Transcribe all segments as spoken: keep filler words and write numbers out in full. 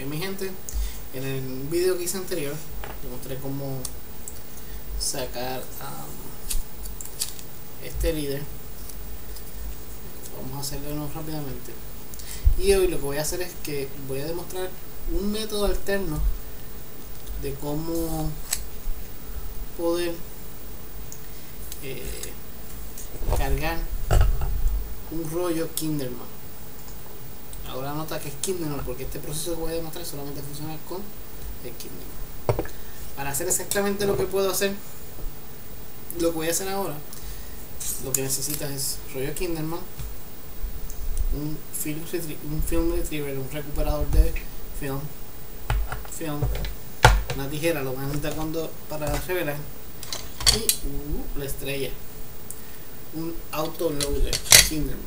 Ok, mi gente, en el video que hice anterior les mostré cómo sacar um, este líder. Vamos a hacerlo de nuevo rápidamente. Y hoy lo que voy a hacer es que voy a demostrar un método alterno de cómo poder eh, cargar un rollo Kinderman. Ahora nota que es Kinderman porque este proceso que voy a demostrar solamente funciona con el Kinderman. Para hacer exactamente lo que puedo hacer, lo que voy a hacer ahora, lo que necesitas es rollo Kinderman, un film, un film retriever, un recuperador de film, film, una tijera, lo van a necesitar cuando para revelar, y uh, la estrella, un autoloader Kinderman.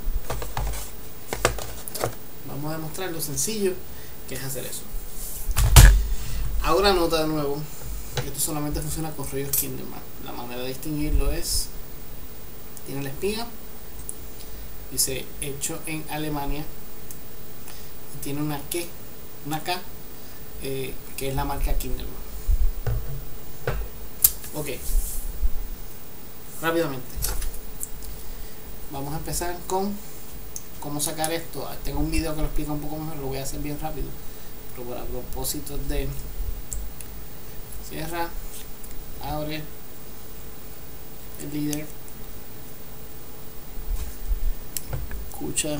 Vamos a demostrar lo sencillo que es hacer eso. Ahora nota de nuevo, esto solamente funciona con rollos Kinderman. La manera de distinguirlo es, tiene la espiga, dice hecho en Alemania, y tiene una K, una K eh, que es la marca Kinderman. Ok, rápidamente vamos a empezar con cómo sacar esto. Tengo un video que lo explica un poco mejor, lo voy a hacer bien rápido, pero para propósitos de cierra, abre el líder, escucha,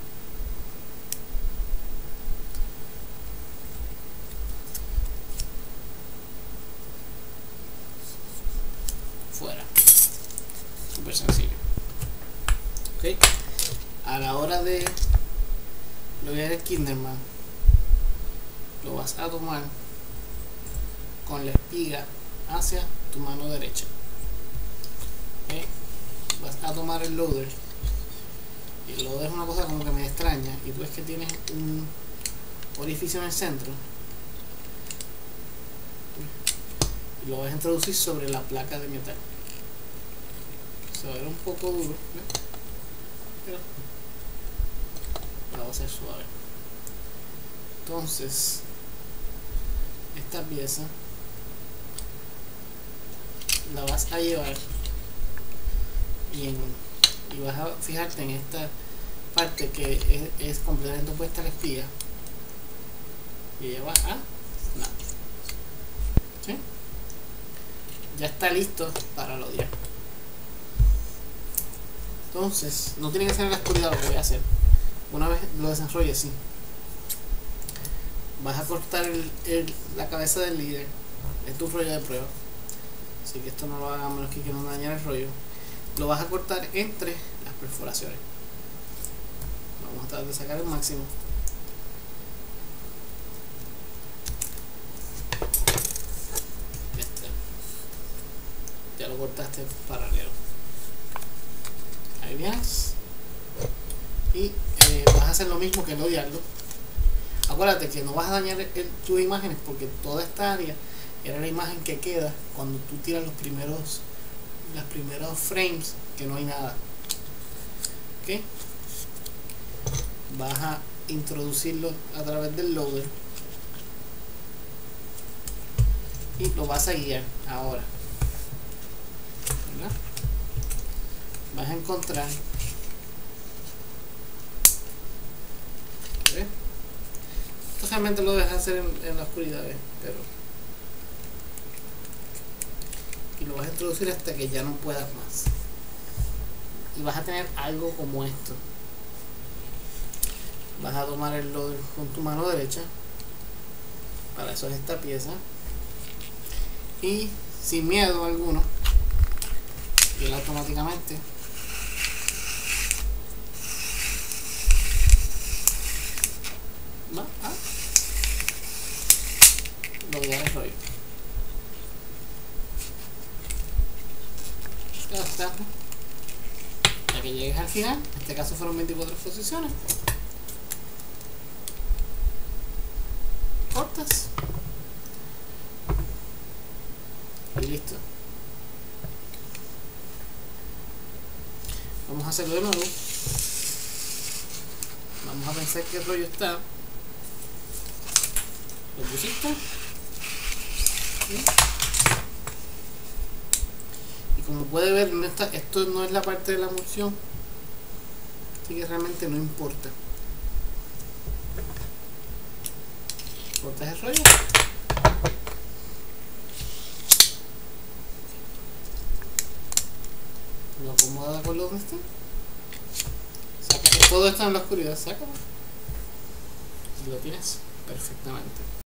fuera, súper sencillo. Ok, a la hora de lograr el Kinderman, lo vas a tomar con la espiga hacia tu mano derecha. Okay. Vas a tomar el loader, y el loader es una cosa como que me extraña, y tú ves que tienes un orificio en el centro, y lo vas a introducir sobre la placa de metal. Se va a ver un poco duro, ¿ves? Pero la va a hacer suave. Entonces esta pieza la vas a llevar y, en, y vas a fijarte en esta parte que es, es completamente opuesta a la espiga, y ella va a nada. ¿Sí? Ya está listo para lodear. Entonces no tiene que ser en la oscuridad lo que voy a hacer. Una vez lo desarrolle así, vas a cortar el, el, la cabeza del líder. Es tu rollo de prueba, así que esto no lo haga a menos que quieran dañar el rollo. Lo vas a cortar entre las perforaciones. Vamos a tratar de sacar el máximo. Este. Ya lo cortaste paralelo. Ahí vienes y eh, vas a hacer lo mismo que lodearlo. Acuérdate que no vas a dañar el, tus imágenes, porque toda esta área era la imagen que queda cuando tú tiras los primeros los primeros frames, que no hay nada. ¿Ok? Vas a introducirlo a través del loader y lo vas a guiar ahora, ¿verdad? Vas a encontrar, ¿ves? Esto realmente lo dejas hacer en, en la oscuridad, ¿ves? Pero y lo vas a introducir hasta que ya no puedas más, y vas a tener algo como esto. Vas a tomar el loader con tu mano derecha, para eso es esta pieza, y sin miedo alguno, y él automáticamente va a lodear el rollo. Ya está. Hasta que llegues al final. En este caso fueron veinticuatro posiciones. Cortas y listo. Vamos a hacerlo de nuevo. Vamos a pensar que el rollo está Lo pusiste. ¿Sí? Y como puede ver, no está, esto no es la parte de la emulsión, así que realmente no importa. Cortas el rollo. Lo acomoda con lo donde está. Saca todo esto en la oscuridad, sácalo. Y lo tienes perfectamente.